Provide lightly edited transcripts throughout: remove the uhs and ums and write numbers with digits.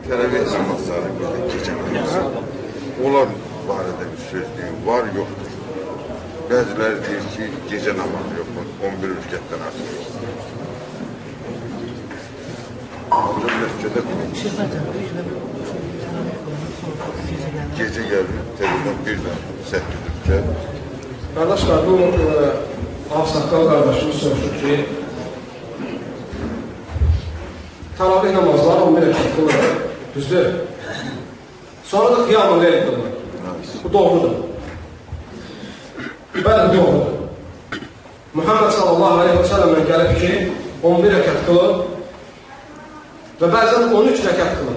Təravih namazları burada gecə namazı. Onlar barədə bir söz deyim, var, yoxdur. Bəziləri deyir ki, gecə namazı yoxdur, 11 rükətdən artıq yoxdur. Ancaq məscidə gecə gəlir, təqribən bir də 8 rükət. Qardaşlar, bu Ağsaqqal qardaşımız soruşur ki, təravih namazları 11 rəkat qılır, düzdür? Sonra da qiyam-ı leyl qılır. Bu doğrudur. Bəli, doğrudur. Muhammed sallallahu aleyhi ve sellem'den gəlib ki, 11 rəkat qılır və bəzən 13 rəkat qılır.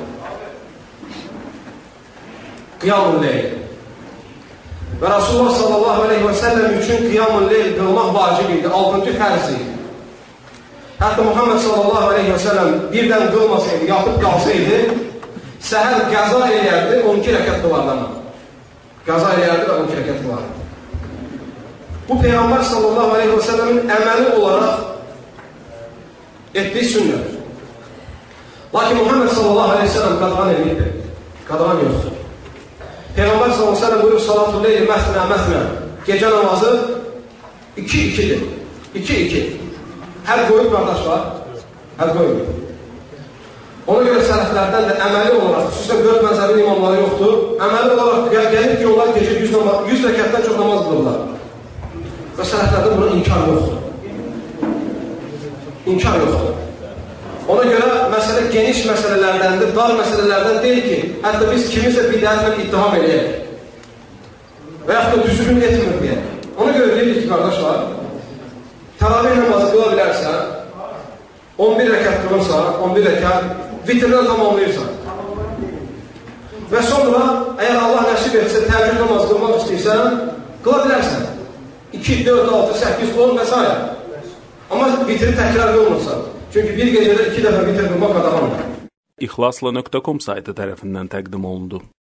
Qiyam-ı leyl. Və Rasulullah sallallahu aleyhi ve sellem üçün qiyam-ı leyl qılmaq vacib idi, 6-cı fərz idi. Hətta Muhammed sallallahu aleyhi ve sellem birdən qılmasaydı, yatıb qalsaydı, səhər qəza eləyərdi, 12 rəkat qılardan. Qəza eləyərdi və 12 rəkat qılardı. Bu Peyğəmbər sallallahu aleyhi ve sellemin əməli olaraq etdiyi sünnədir. Lakin Muhammed sallallahu aleyhi ve sellem qadağan edirdi. Qadağan yoxdur. Peyğəmbər sallallahu aleyhi ve sellem buyurur, salatul leyli məsnə. Gecə namazı 2-2'dir. 2-2. Hər qoyub qardaşlar, hər qoyub. Ona görə sələflərdən də əməli olaraq, xüsusən 4 məzəbin imamları yoxdur, əməli olaraq gəlir ki, onlar gecə 100 rəkətdən çox namaz qılırlar. Və sələflərdən buna inkar yoxdur. İnkar yoxdur. Ona görə məsələ geniş məsələlərdəndir, dar məsələlərdən deyil ki, hətta biz kimisə bidətlə ittiham edəyək. Və yaxud da düzgün etmir deyək. Ona görə deyilik ki, qardaşlar, təravih namazı qıla bilərsən, 11 rəkat qılırsa, 11 rəkat vitrdən tamamlayırsan. Və sonra, əgər Allah nəsib etsə, təəccüd namazı qılmaq istəyirsən, qıla bilərsən. 2, 4, 6, 8, 10 və s. Amma vitri təkrar qılmırsan. Çünki bir gecədə 2 dəfə vitr qılmaq qadağandır. İxlasla.com saytı tərəfindən təqdim olundu.